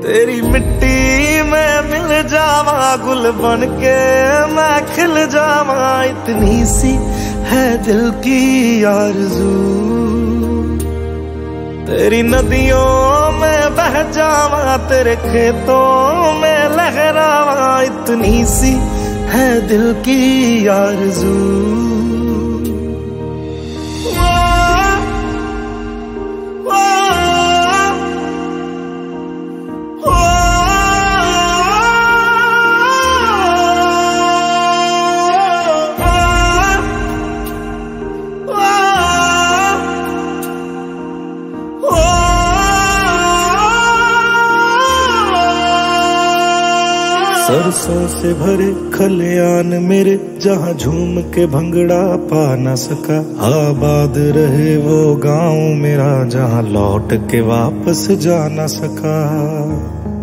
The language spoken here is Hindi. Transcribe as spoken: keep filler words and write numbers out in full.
तेरी मिट्टी में मिल जावा, गुल बन के मैं खिल जावा, इतनी सी है दिल की आरज़ू। तेरी नदियों में बह जावा, तेरे खेतों में लहरावा, इतनी सी है दिल की आरज़ू। सरसों से भरे खलियान मेरे, जहाँ झूम के भंगड़ा पा न सका। आबाद रहे वो गांव मेरा, जहाँ लौट के वापस जा न सका।